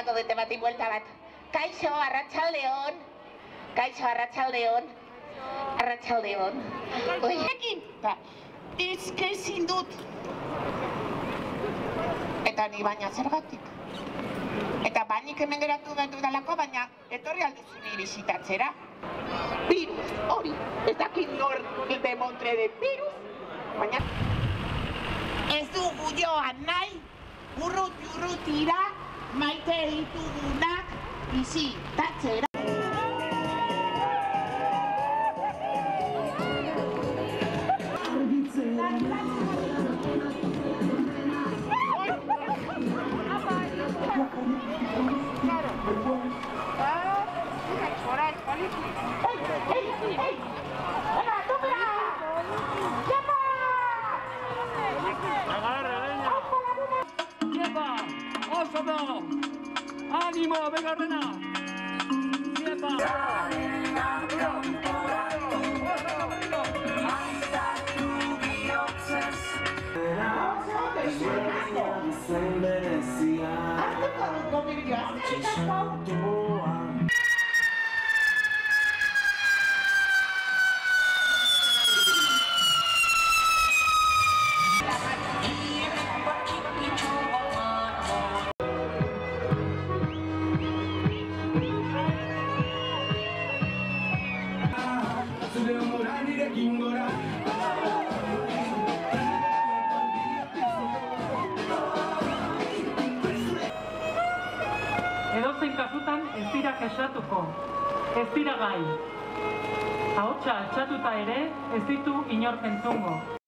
emango dute bati buelta bat. Kaixo, arratsaldeon. Kaixo, arratsaldeon. Arratsaldeon. Oiekin, ezin dut. Eta ni baina zergatik. Eta bainik hemen geratu dalako, baina etorri alduzu ni bisitatzera. Virus, hori, ez dakit nor demontre de virus, baina ez dugu joan nahi, urrutira, maite ditugunak bisitatzera. ¡Ánimo, venga, Rena! ¡Siepa! Edozein kasutan ez dira kexatuko, ez dira gai. Ahotsa altxatuta ere ez ditu inork entzungo.